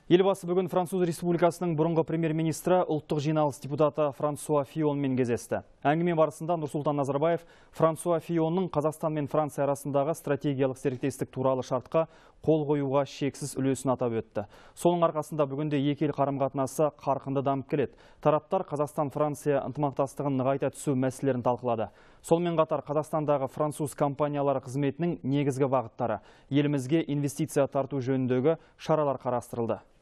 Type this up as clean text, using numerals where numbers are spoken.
Елбасы бүгін Француз Республикасының бұрынғы премьер-министрі ұлттық жиналыс депутаты Франсуа Фионмен кездесті. Әңгіме барысында Нұрсұлтан Назарбаев Франсуа Фионның Қазақстан мен Франция арасындағы стратегиялық серіктестік туралы шартқа қол қоюға шексіз үлесін атап өтті. Соның арқасында бүгінде екі ел қарым-қатынасы қарқынды дамып келеді. Тараптар Қазақстан-Франция ынтымақтастығын нығайта түсу мәселелерін талқылады. Сонымен қатар Қазақстандағы француз компаниялары қызметінің негізгі бағыттары, елімізге инвестиция тарту жөніндегі шаралар қарастырылды.